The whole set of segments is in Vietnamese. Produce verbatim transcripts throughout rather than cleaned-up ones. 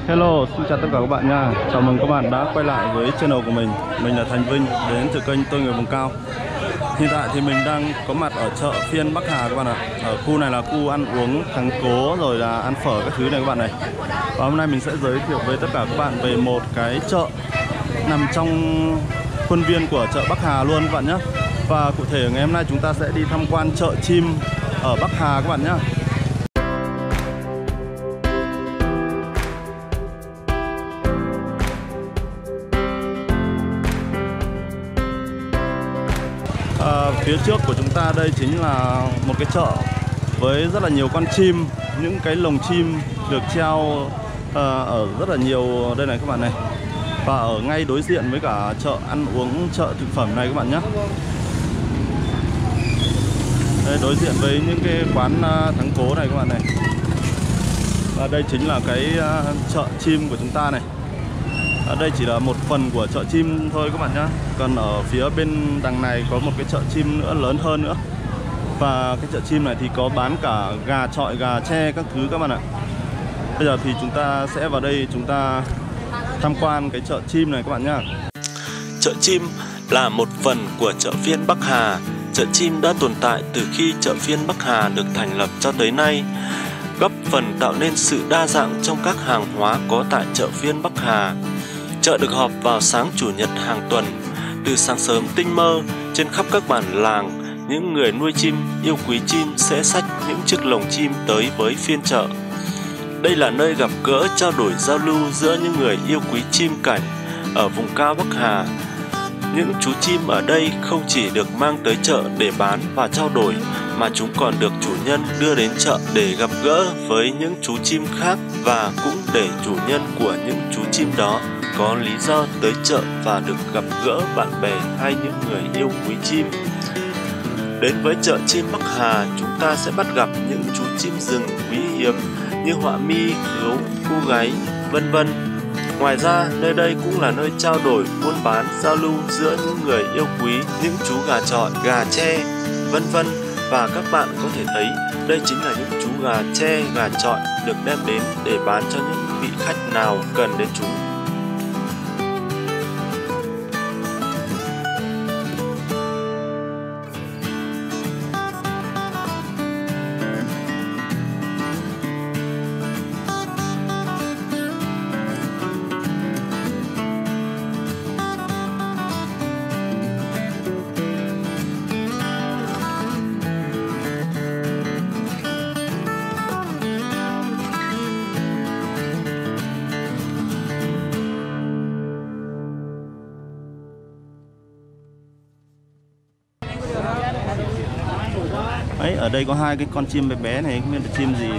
Hello, xin chào tất cả các bạn nha. Chào mừng các bạn đã quay lại với channel của mình. Mình là Thành Vinh, đến từ kênh Tôi Người Vùng Cao. Hiện tại thì mình đang có mặt ở chợ phiên Bắc Hà các bạn ạ. Ở khu này là khu ăn uống thắng cố rồi là ăn phở các thứ này các bạn này. Và hôm nay mình sẽ giới thiệu với tất cả các bạn về một cái chợ nằm trong khuôn viên của chợ Bắc Hà luôn các bạn nhé. Và cụ thể ngày hôm nay chúng ta sẽ đi tham quan chợ chim ở Bắc Hà các bạn nhé. À, phía trước của chúng ta đây chính là một cái chợ với rất là nhiều con chim, những cái lồng chim được treo à, ở rất là nhiều đây này các bạn này. Và ở ngay đối diện với cả chợ ăn uống, chợ thực phẩm này các bạn nhé. Đây, đối diện với những cái quán thắng cố này các bạn này. Và đây chính là cái chợ chim của chúng ta này. Ở đây chỉ là một phần của chợ chim thôi các bạn nhé. Còn ở phía bên đằng này có một cái chợ chim nữa lớn hơn nữa. Và cái chợ chim này thì có bán cả gà chọi, gà tre các thứ các bạn ạ. Bây giờ thì chúng ta sẽ vào đây chúng ta tham quan cái chợ chim này các bạn nhé. Chợ chim là một phần của chợ phiên Bắc Hà. Chợ chim đã tồn tại từ khi chợ phiên Bắc Hà được thành lập cho tới nay, góp phần tạo nên sự đa dạng trong các hàng hóa có tại chợ phiên Bắc Hà. Chợ được họp vào sáng chủ nhật hàng tuần. Từ sáng sớm tinh mơ, trên khắp các bản làng, những người nuôi chim, yêu quý chim sẽ xách những chiếc lồng chim tới với phiên chợ. Đây là nơi gặp gỡ, trao đổi, giao lưu giữa những người yêu quý chim cảnh ở vùng cao Bắc Hà. Những chú chim ở đây không chỉ được mang tới chợ để bán và trao đổi, mà chúng còn được chủ nhân đưa đến chợ để gặp gỡ với những chú chim khác, và cũng để chủ nhân của những chú chim đó có lý do tới chợ và được gặp gỡ bạn bè hay những người yêu quý chim. Đến với chợ chim Bắc Hà, chúng ta sẽ bắt gặp những chú chim rừng quý hiếm như họa mi, gấu, cu gáy, vân vân. Ngoài ra, nơi đây cũng là nơi trao đổi, buôn bán, giao lưu giữa những người yêu quý những chú gà chọi, gà tre, vân vân. Và các bạn có thể thấy đây chính là những chú gà tre, gà chọi được đem đến để bán cho những vị khách nào cần đến chúng. Ấy, ở đây có hai cái con chim bé bé này, không biết là chim gì.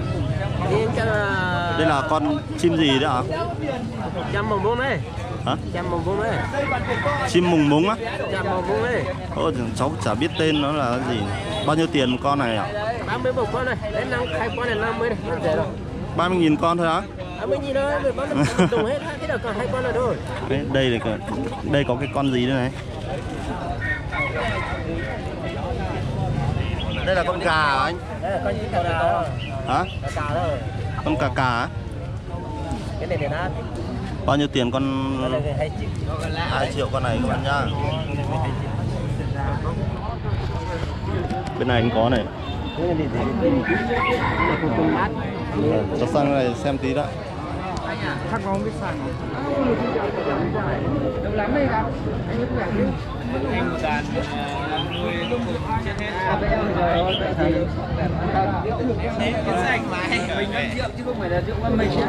Đây là con chim gì đấy ạ? Chim mùng múng đấy. Hả? Chim mùng múng đấy. Chim mùng múng á? Chim mùng múng đấy. Ôi, cháu chả biết tên nó là gì. Bao nhiêu tiền một con này ạ? ba mươi một con này. Đấy, năm hai con này năm mươi này, nó rẻ rồi. ba mươi nghìn con thôi á? ba mươi nghìn thôi, bán đồng hết, thế là còn hai con này thôi. Đấy, đây là đây có cái con gì đây này? Đây là con gà hả anh? Đây là con gì cà đó. Hả? Cà thôi. Con cà cà á? Cái này thì nó bao nhiêu tiền con? hai triệu con này các bạn nhá. Bên này anh có này. Cho sang này xem tí đã. Thắc ngon biết sang đâu lắm đây cả. Anh cứ làm đi. Em một đàn nuôi lúc chết hết. Thế cái sành mà mình ăn rượu chứ không phải là rượu ăn mình chứ.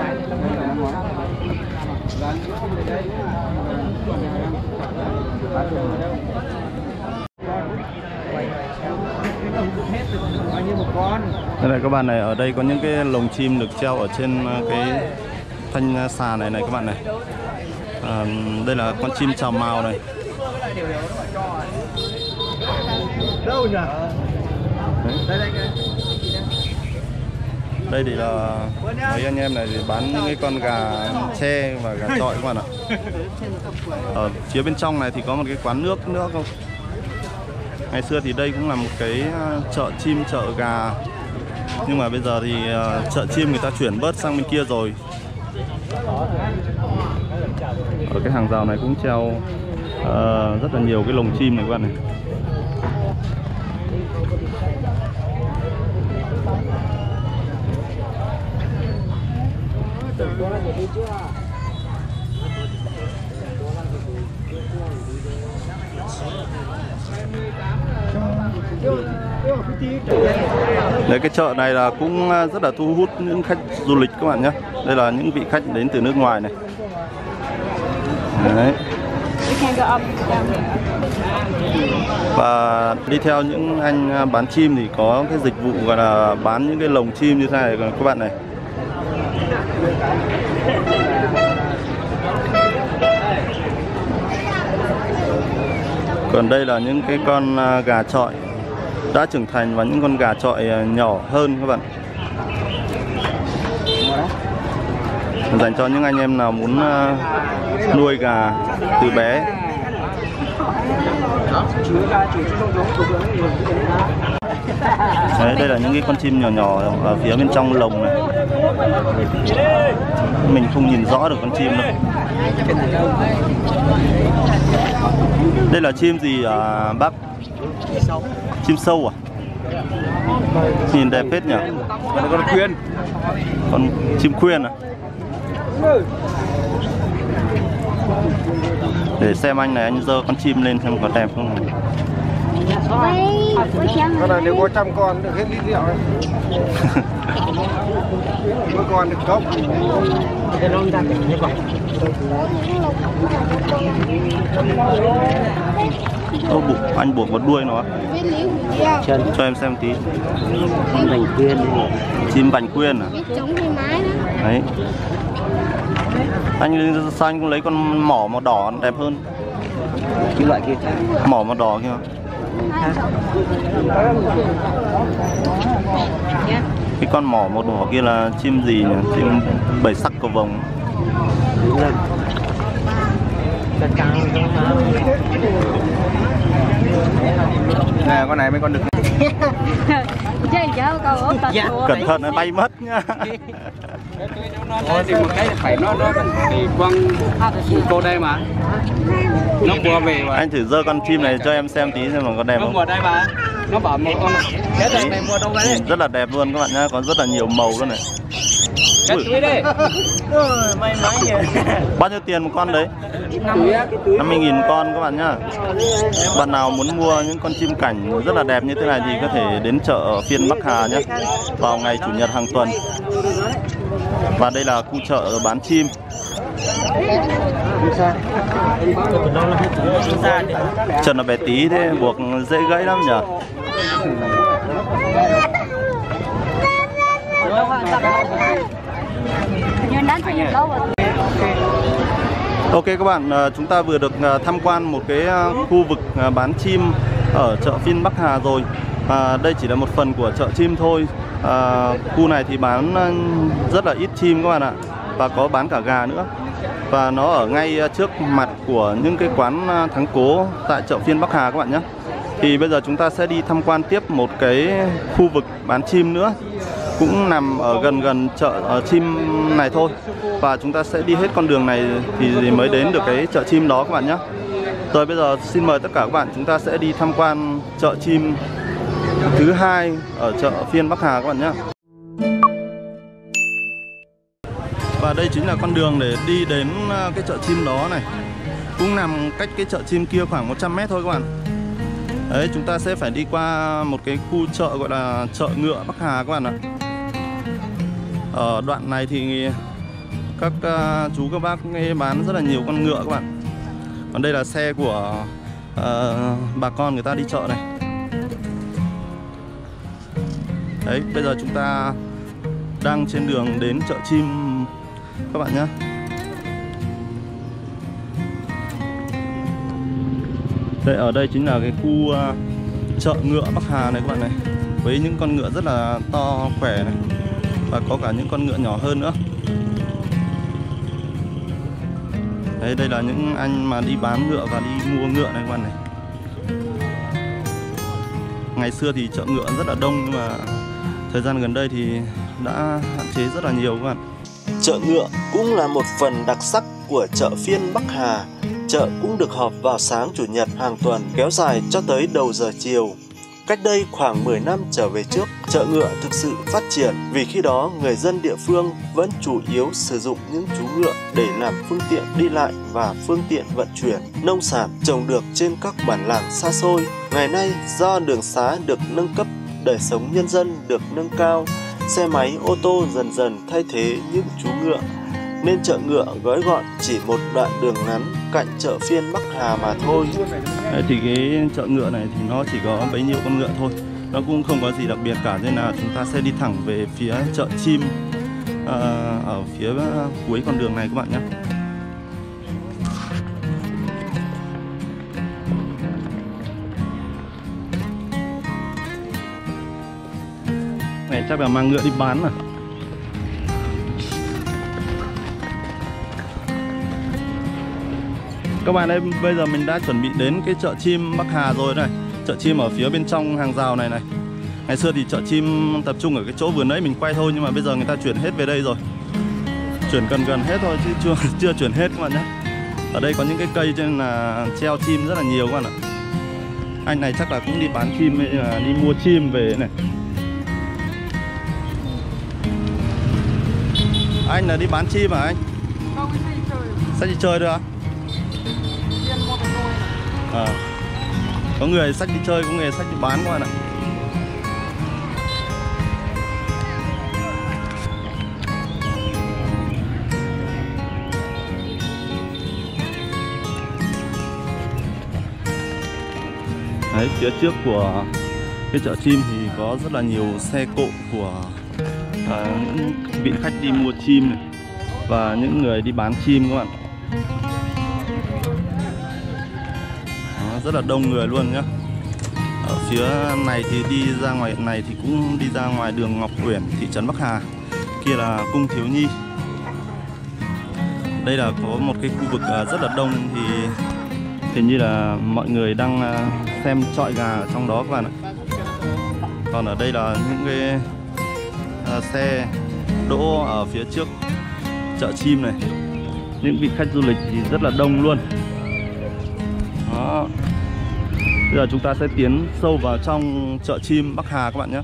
Đây này các bạn này, ở đây có những cái lồng chim được treo ở trên cái thanh xà này này các bạn này. À, đây là con chim chào mào này. Đâu nhỉ? Đây, đây thì là mấy anh em này thì bán những cái con gà tre và gà chọi các bạn ạ. Ở phía bên trong này thì có một cái quán nước nữa không? Ngày xưa thì đây cũng là một cái chợ chim, chợ gà. Nhưng mà bây giờ thì chợ chim người ta chuyển bớt sang bên kia rồi. Ở cái hàng rào này cũng treo uh, rất là nhiều cái lồng chim này các bạn này. Đấy, cái chợ này là cũng rất là thu hút những khách du lịch các bạn nhé. Đây là những vị khách đến từ nước ngoài này. Đấy. Và đi theo những anh bán chim thì có cái dịch vụ gọi là bán những cái lồng chim như thế này các bạn này. Còn đây là những cái con gà chọi đã trưởng thành và những con gà chọi nhỏ hơn các bạn, dành cho những anh em nào muốn nuôi gà từ bé. Đấy, đây là những cái con chim nhỏ nhỏ ở phía bên trong lồng này, mình không nhìn rõ được con chim đâu. Đây là chim gì à, bác? Chim sâu à? Nhìn đẹp phết nhỉ? Con khuyên. Con chim khuyên à? Để xem anh này, anh giơ con chim lên xem có đẹp không. Con này nếu có trăm con được hết lít rượu đấy. Mỗi con được cốc. Ô, buộc, anh buộc vào đuôi nó. Cho em xem tí. Chim bành quyên. Chim bành quyên à? Đấy. Anh sao anh cũng lấy con mỏ màu đỏ đẹp hơn. Cái loại kia. Mỏ màu đỏ kia. Cái con mỏ màu đỏ kia là chim gì nhỉ? Chim bảy sắc cầu vồng. Nè, con này mấy con được. Cẩn thận nó bay mất nha. Thì một cái phải nó nó thì quăng cô đây mà. Nó bùa về mà. Anh thử giơ con chim này cho em xem tí xem mà có đẹp không. Nó bùa đây mà. Nó bảo một con cái này này mua đâu đấy. Rất là đẹp luôn các bạn nhá, có rất là nhiều màu luôn này. Cái túi đây. May mắn nhỉ. Bao nhiêu tiền một con đấy? năm mươi nghìn con các bạn nhá. Bạn nào muốn mua những con chim cảnh rất là đẹp như thế này thì có thể đến chợ phiên Bắc Hà nhé, vào ngày Chủ nhật hàng tuần. Và đây là khu chợ bán chim. Chân nó bé tí thế, buộc dễ gãy lắm nhỉ. Ok các bạn, chúng ta vừa được tham quan một cái khu vực bán chim ở chợ phiên Bắc Hà rồi. À, đây chỉ là một phần của chợ chim thôi. À, khu này thì bán rất là ít chim các bạn ạ, và có bán cả gà nữa. Và nó ở ngay trước mặt của những cái quán thắng cố tại chợ phiên Bắc Hà các bạn nhé. Thì bây giờ chúng ta sẽ đi tham quan tiếp một cái khu vực bán chim nữa, cũng nằm ở gần gần chợ ở chim này thôi. Và chúng ta sẽ đi hết con đường này thì mới đến được cái chợ chim đó các bạn nhé. Rồi bây giờ xin mời tất cả các bạn, chúng ta sẽ đi tham quan chợ chim thứ hai ở chợ phiên Bắc Hà các bạn nhé. Và đây chính là con đường để đi đến cái chợ chim đó này. Cũng nằm cách cái chợ chim kia khoảng một trăm mét thôi các bạn. Đấy, chúng ta sẽ phải đi qua một cái khu chợ gọi là chợ ngựa Bắc Hà các bạn ạ. Ở đoạn này thì các uh, chú các bác bán rất là nhiều con ngựa các bạn. Còn đây là xe của uh, bà con người ta đi chợ này. Đấy, bây giờ chúng ta đang trên đường đến chợ chim các bạn nhé. Đây, ở đây chính là cái khu uh, chợ ngựa Bắc Hà này các bạn này, với những con ngựa rất là to khỏe này, và có cả những con ngựa nhỏ hơn nữa. Đấy, đây là những anh mà đi bán ngựa và đi mua ngựa này các bạn này. Ngày xưa thì chợ ngựa rất là đông, nhưng mà thời gian gần đây thì đã hạn chế rất là nhiều các bạn. Chợ ngựa cũng là một phần đặc sắc của chợ phiên Bắc Hà. Chợ cũng được họp vào sáng Chủ nhật hàng tuần, kéo dài cho tới đầu giờ chiều. Cách đây khoảng mười năm trở về trước, chợ ngựa thực sự phát triển vì khi đó người dân địa phương vẫn chủ yếu sử dụng những chú ngựa để làm phương tiện đi lại và phương tiện vận chuyển nông sản trồng được trên các bản làng xa xôi. Ngày nay, do đường xá được nâng cấp, đời sống nhân dân được nâng cao, xe máy, ô tô dần dần thay thế những chú ngựa, nên chợ ngựa gói gọn chỉ một đoạn đường ngắn cạnh chợ phiên Bắc Hà mà thôi. Đấy, thì cái chợ ngựa này thì nó chỉ có bấy nhiêu con ngựa thôi, nó cũng không có gì đặc biệt cả, nên là chúng ta sẽ đi thẳng về phía chợ chim à, ở phía cuối con đường này các bạn nhé. Này chắc là mang ngựa đi bán à. Các bạn ơi, bây giờ mình đã chuẩn bị đến cái chợ chim Bắc Hà rồi này. Chợ chim ở phía bên trong hàng rào này này. Ngày xưa thì chợ chim tập trung ở cái chỗ vừa nãy mình quay thôi, nhưng mà bây giờ người ta chuyển hết về đây rồi. Chuyển gần gần hết thôi chứ chưa chưa chuyển hết các bạn nhé. Ở đây có những cái cây cho nên là treo chim rất là nhiều các bạn ạ. Anh này chắc là cũng đi bán chim hay là đi mua chim về này. Anh là đi bán chim à anh? Không, anh đi chơi. Sách đi chơi thôi à? À, có người sách đi chơi, có người sách đi bán các bạn ạ. Đấy, phía trước của cái chợ chim thì có rất là nhiều xe cộ của à, những vị khách đi mua chim này, và những người đi bán chim các bạn. Đó, rất là đông người luôn nhá. Ở phía này thì đi ra ngoài này thì cũng đi ra ngoài đường Ngọc Uyển, thị trấn Bắc Hà. Kia là cung Thiếu Nhi. Đây là có một cái khu vực rất là đông, thì hình như là mọi người đang xem chọi gà ở trong đó các bạn ạ. Còn ở đây là những cái à, xe đỗ ở phía trước chợ chim này. Những vị khách du lịch thì rất là đông luôn. Đó. Bây giờ chúng ta sẽ tiến sâu vào trong chợ chim Bắc Hà các bạn nhé.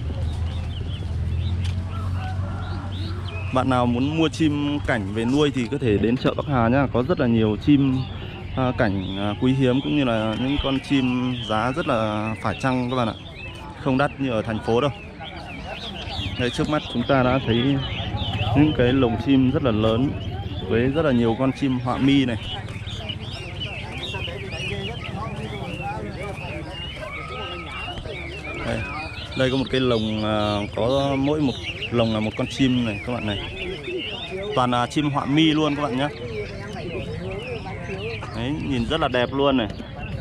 Bạn nào muốn mua chim cảnh về nuôi thì có thể đến chợ Bắc Hà nhá. Có rất là nhiều chim à, cảnh à, quý hiếm, cũng như là những con chim giá rất là phải chăng các bạn ạ. Không đắt như ở thành phố đâu. Đây, trước mắt chúng ta đã thấy những cái lồng chim rất là lớn với rất là nhiều con chim họa mi này. Đây, đây có một cái lồng à, có mỗi một lồng là một con chim này các bạn này. Toàn là chim họa mi luôn các bạn nhé. Đấy, nhìn rất là đẹp luôn này.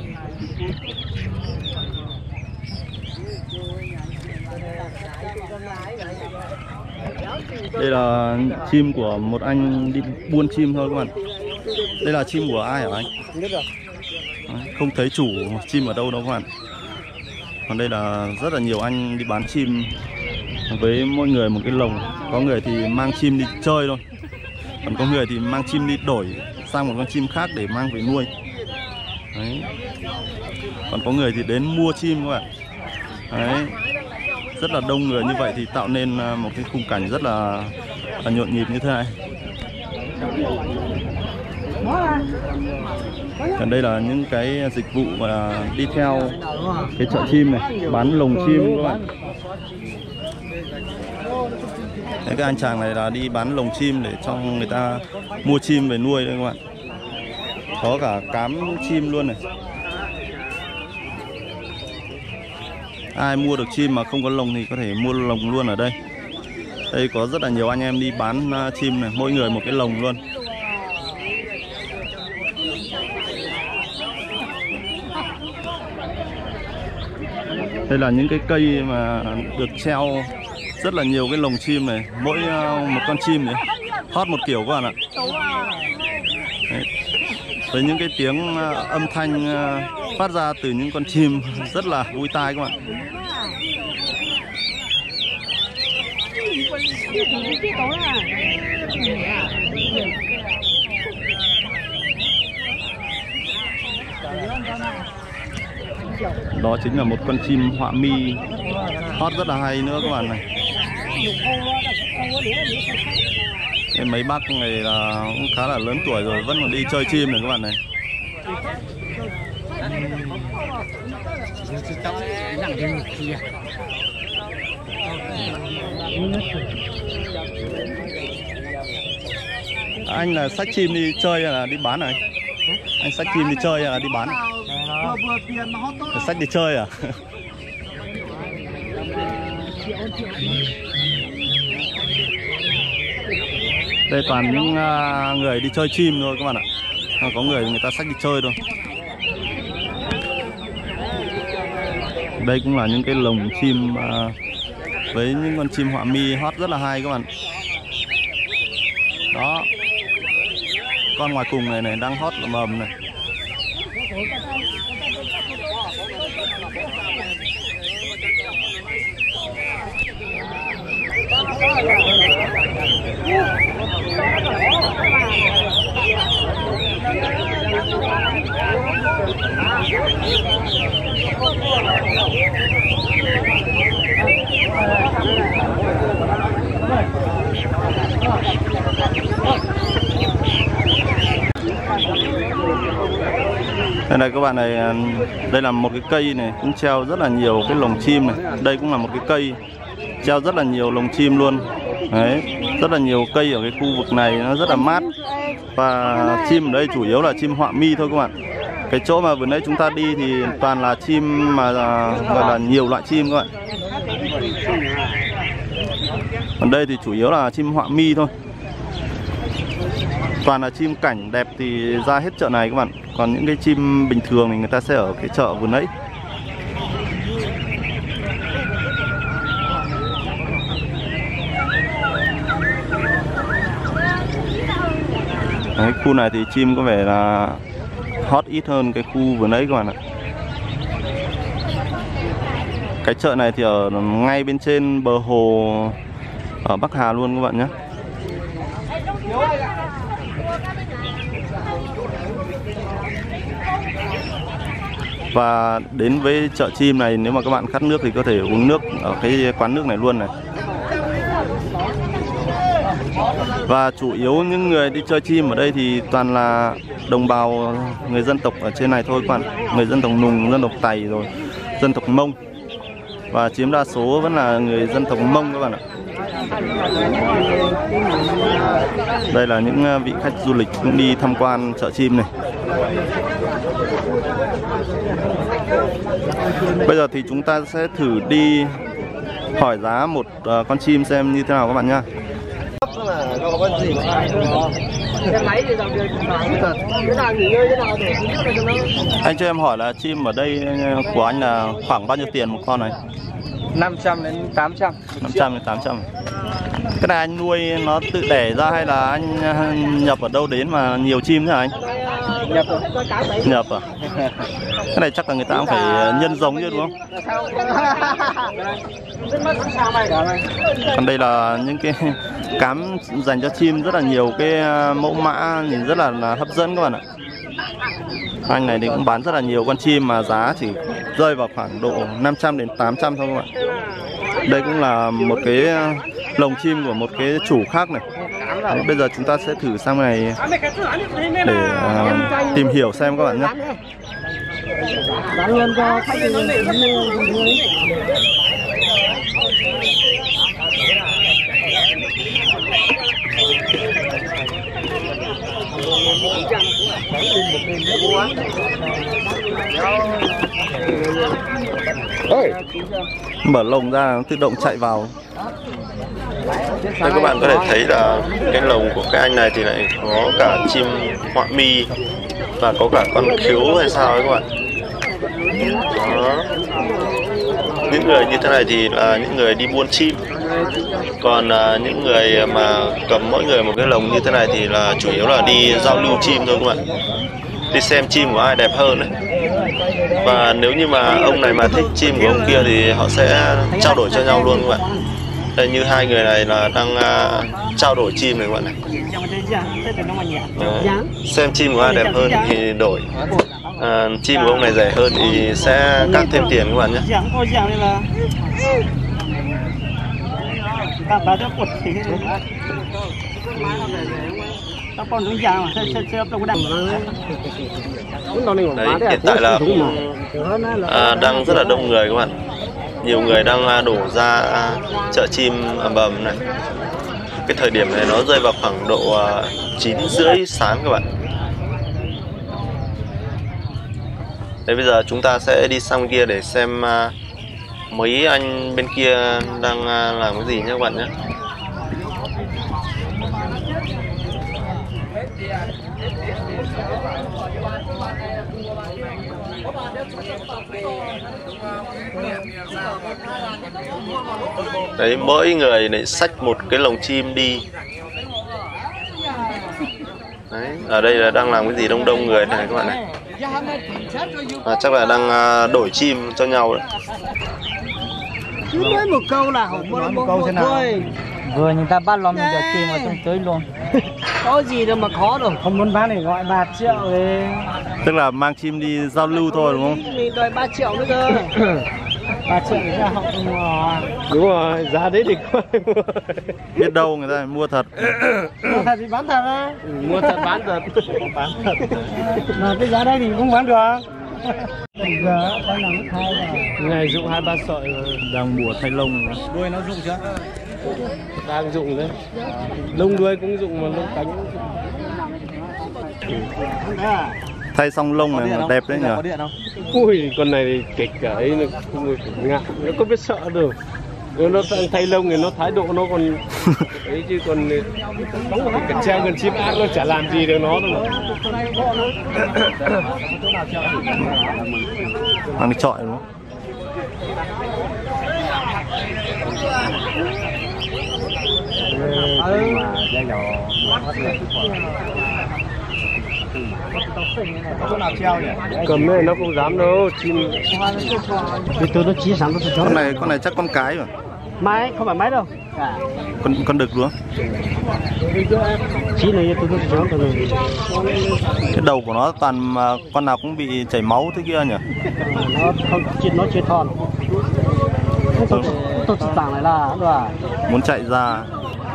Đây là chim của một anh đi buôn chim thôi các bạn. Đây là chim của ai hả anh? Đấy, không thấy chủ chim ở đâu đâu các bạn. Còn đây là rất là nhiều anh đi bán chim với mỗi người một cái lồng. Có người thì mang chim đi chơi thôi, còn có người thì mang chim đi đổi sang một con chim khác để mang về nuôi. Đấy. Còn có người thì đến mua chim các bạn. Đấy. Rất là đông người như vậy thì tạo nên một cái khung cảnh rất là, là nhộn nhịp như thế này. Còn đây là những cái dịch vụ mà đi theo cái chợ chim này, bán lồng chim các bạn. Đấy, cái anh chàng này là đi bán lồng chim để cho người ta mua chim về nuôi đây các bạn. Có cả cám chim luôn này. Ai mua được chim mà không có lồng thì có thể mua lồng luôn ở đây. Đây có rất là nhiều anh em đi bán chim này, mỗi người một cái lồng luôn. Đây là những cái cây mà được treo rất là nhiều cái lồng chim này, mỗi một con chim này hót một kiểu các bạn ạ. Đấy. Với những cái tiếng âm thanh phát ra từ những con chim rất là vui tai các bạn. Đó chính là một con chim họa mi hót rất là hay nữa các bạn này. Cái mấy bác này là cũng khá là lớn tuổi rồi vẫn còn đi chơi chim này các bạn này. Anh là xách chim đi chơi hay là đi bán này? Anh xách chim đi chơi hay là đi bán? Xách đi chơi à? Đây toàn những người đi chơi chim thôi các bạn ạ. Có người người ta xách đi chơi thôi. Đây cũng là những cái lồng chim với những con chim họa mi hót rất là hay các bạn. Đó, con ngoài cùng này này đang hót là mầm này. Đây này các bạn này, đây là một cái cây này cũng treo rất là nhiều cái lồng chim này. Đây cũng là một cái cây treo rất là nhiều lồng chim luôn. Đấy, rất là nhiều cây ở cái khu vực này nó rất là mát. Và chim ở đây chủ yếu là chim họa mi thôi các bạn. Cái chỗ mà vừa nãy chúng ta đi thì toàn là chim mà gọi là nhiều loại chim các bạn. Còn đây thì chủ yếu là chim họa mi thôi. Toàn là chim cảnh đẹp thì ra hết chợ này các bạn. Còn những cái chim bình thường thì người ta sẽ ở cái chợ vừa nãy. Đấy, khu này thì chim có vẻ là hot ít hơn cái khu vừa nãy các bạn ạ. Cái chợ này thì ở ngay bên trên bờ hồ ở Bắc Hà luôn các bạn nhé. Và đến với chợ chim này, nếu mà các bạn khát nước thì có thể uống nước ở cái quán nước này luôn này. Và chủ yếu những người đi chơi chim ở đây thì toàn là đồng bào người dân tộc ở trên này thôi các bạn. Người dân tộc Nùng, dân tộc Tày rồi dân tộc Mông. Và chiếm đa số vẫn là người dân tộc Mông các bạn ạ. Đây là những vị khách du lịch cũng đi tham quan chợ chim này. Bây giờ thì chúng ta sẽ thử đi hỏi giá một uh, con chim xem như thế nào các bạn nhá. Anh cho em hỏi là chim ở đây của anh là khoảng bao nhiêu tiền một con này? năm trăm đến tám trăm. năm trăm đến tám trăm. Cái này anh nuôi nó tự đẻ ra hay là anh nhập ở đâu đến mà nhiều chim thế hả anh? Nhập rồi. Nhập à? Cái này chắc là người ta cũng phải nhân giống chứ đúng không? Còn đây là những cái cám dành cho chim, rất là nhiều cái mẫu mã nhìn rất là, là hấp dẫn các bạn ạ. Anh này thì cũng bán rất là nhiều con chim mà giá chỉ rơi vào khoảng độ năm trăm đến tám trăm thôi các bạn. Đây cũng là một cái lồng chim của một cái chủ khác này. Đấy, bây giờ chúng ta sẽ thử sang này để uh, tìm hiểu xem các bạn nhé. Mở lồng ra nó tự động chạy vào. Đây các bạn có thể thấy là cái lồng của cái anh này thì lại có cả chim họa mi và có cả con khiếu hay sao ấy các bạn. Đó. Những người như thế này thì là những người đi buôn chim. Còn à, những người mà cầm mỗi người một cái lồng như thế này thì là chủ yếu là đi giao lưu chim thôi các bạn. Đi xem chim của ai đẹp hơn đấy. Và nếu như mà ông này mà thích chim của ông kia thì họ sẽ trao đổi cho nhau luôn các bạn. Đây như hai người này là đang uh, trao đổi chim này các bạn này. Đấy. Xem chim của ai đẹp hơn thì đổi. À, chim của ông này rẻ hơn thì sẽ cắt thêm tiền các bạn nhé. Đấy, hiện tại là à, đang rất là đông người các bạn. Nhiều người đang đổ ra chợ chim ầm ầm này. Cái thời điểm này nó rơi vào khoảng độ chín rưỡi sáng các bạn. Đấy, bây giờ chúng ta sẽ đi sang bên kia để xem mấy anh bên kia đang làm cái gì nhé các bạn nhé. Đấy, mỗi người lại xách một cái lồng chim đi. Đấy, ở đây là đang làm cái gì đông đông người này các bạn này. À, chắc là đang đổi chim cho nhau đấy. Cứ nói một câu là không một, một, một thôi. Vừa người ta bắt lom được chim mà trong tới luôn. Có gì đâu mà khó đâu. Không muốn bán thì gọi ba triệu thì... Tức là mang chim đi giao lưu thôi đúng không? Mình đòi ba triệu nữa cơ. ba triệu thì ra họ không mua. Đúng rồi, giá đấy thì coi mua. Biết đâu người ta mua thật. Mua thật thì bán thật á. Ừ, mua thật bán thật. Bán thật. Mà cái giá đây thì không bán được. Giờ đang làm thay rồi. Ngày dụng hai ba sợi rồi. Đang mùa thay lông. Đuôi nó rụng chưa? Đang dụng đấy. Lông đuôi cũng dụng mà lông cánh cũng dụng. Thay xong lông này đẹp đấy nhỉ. Ui, con này thì kịch cả ấy, nó không ngại, nó có biết sợ đâu. Nếu nó thay lông thì nó thái độ nó còn ấy chứ còn cái treo gần chim ác nó chả làm gì được nó đâu. Mang đi chọi đúng không? Cầm này nó không dám đâu, chim. Tôi nó chỉ sẵn tôi Con này con này chắc con cái rồi. máy không phải máy đâu. Con con đực luôn. Chỉ này tôi tôi chọn tôi. Cái đầu của nó toàn mà con nào cũng bị chảy máu thế kia nhỉ? Nó không chỉ nó chưa thon. Tôi tôi tặng lại là đúng à? Muốn chạy ra.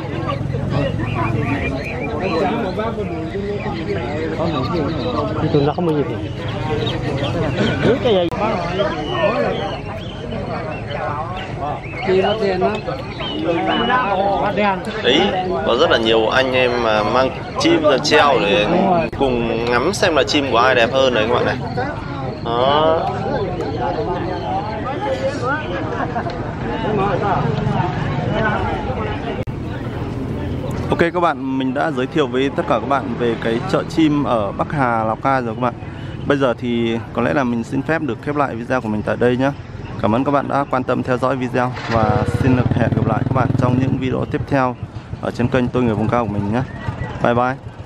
Thì tôi nó không bao nhiêu thì cái gì Thì nó tiền đó. Đấy, có rất là nhiều anh em mà mang chim ra treo để cùng ngắm xem là chim của ai đẹp hơn đấy các bạn này. Đó. Ok các bạn, mình đã giới thiệu với tất cả các bạn về cái chợ chim ở Bắc Hà, Lào Cai rồi các bạn. Bây giờ thì có lẽ là mình xin phép được khép lại video của mình tại đây nhé. Cảm ơn các bạn đã quan tâm theo dõi video và xin được hẹn gặp lại các bạn trong những video tiếp theo ở trên kênh Tôi Người Vùng Cao của mình nhé. Bye bye.